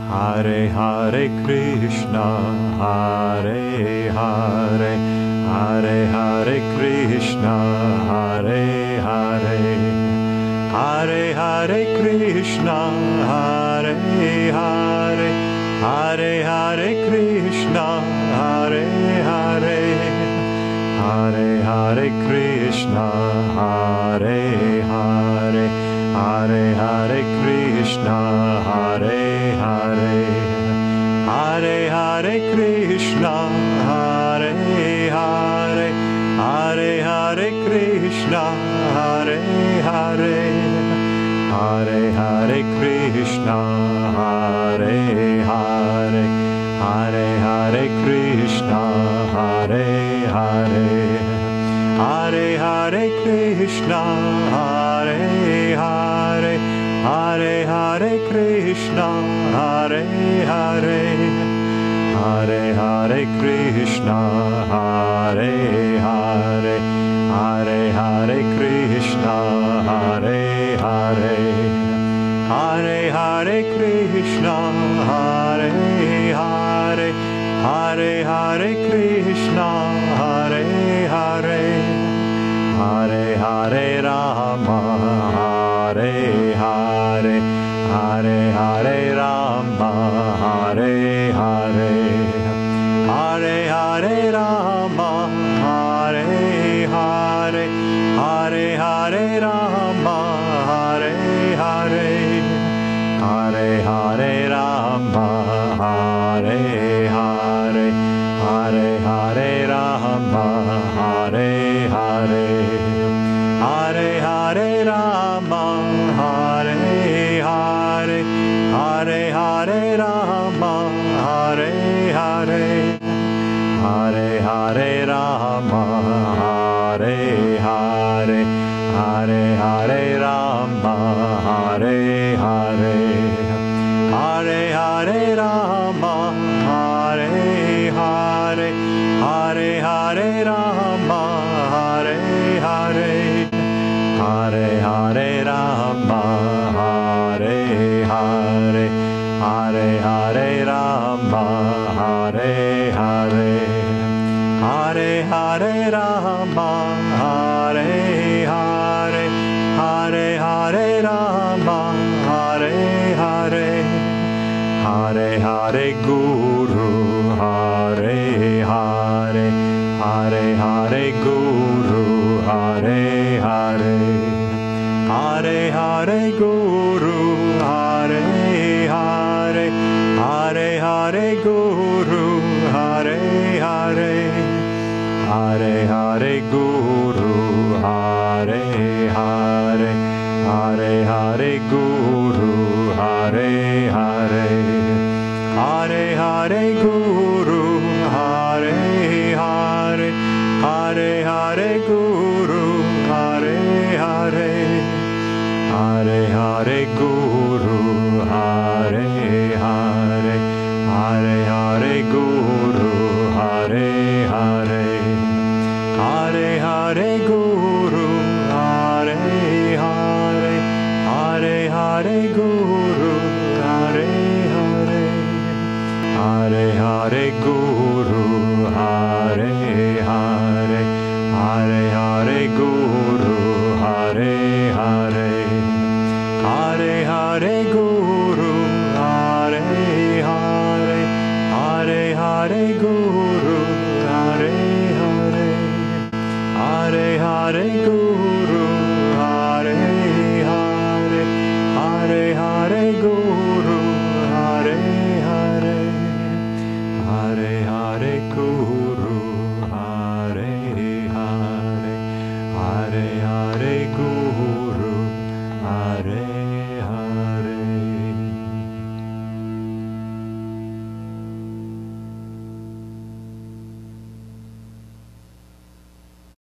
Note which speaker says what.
Speaker 1: Hare Hare Krishna, Hare Hare, Hare Hare Krishna, Hare Hare, Hare Hare Krishna, Hare Hare, Hare Hare Krishna, Hare Hare, Hare Hare Krishna, Hare Hare, Hare Hare Krishna, Hare Hare, Hare Hare Krishna, Hare Hare, Hare Hare Krishna, Hare Hare, Hare Hare Krishna, Hare Hare, Hare Hare Krishna, Hare Hare, Hare Hare Krishna, Hare Hare, Hare Hare Krishna, Hare Hare, Hare Hare Krishna, Hare Hare, Hare Hare Krishna, Hare Hare, Hare Hare Krishna, Hare Hare, Hare Hare Krishna, Hare Hare, Hare Hare Rama, Hare Hare, Hare Hare Rama, Hare Hare, Hare Hare Rama, Hare Hare, Hare Hare Rama, Hare Hare, Hare Hare Rama, Hare Hare, Hare Hare Rama, Hare Hare, Hare Hare Rama, Hare Hare, Hare Hare Rama, Hare Hare, Hare Hare Rama, Hare Hare, Hare Hare Rama, Hare Hare, Hare Hare Rama, Hare Hare, Hare Hare Rama, Hare Hare, Hare Hare Rama, Hare Hare, Hare Hare Rama, Hare Hare, Hare Hare Rama, Hare Hare, Hare Hare Rama, Hare Hare, Hare Hare Guru, Hare Hare, Hare Hare Guru, Hare Hare, Hare Hare Guru, Hare Hare, Hare Hare Guru, Hare Hare, Hare Hare Guru, Hare Hare, Hare Hare Guru, Hare Hare, Hare Hare Guru, Hare Hare, Hare Hare Guru, Hare Hare, Hare Hare Guru, Hare Hare, Hare Hare Guru, Hare Hare, Hare Hare Guru, Hare Hare, Hare Hare Guru, Hare Hare, Hare Hare Guru, Hare Hare, Hare Hare Guru, Hare Hare, Hare Hare Guru, Hare Hare, Hare Hare Guru, Hare Hare, Hare Hare Guru.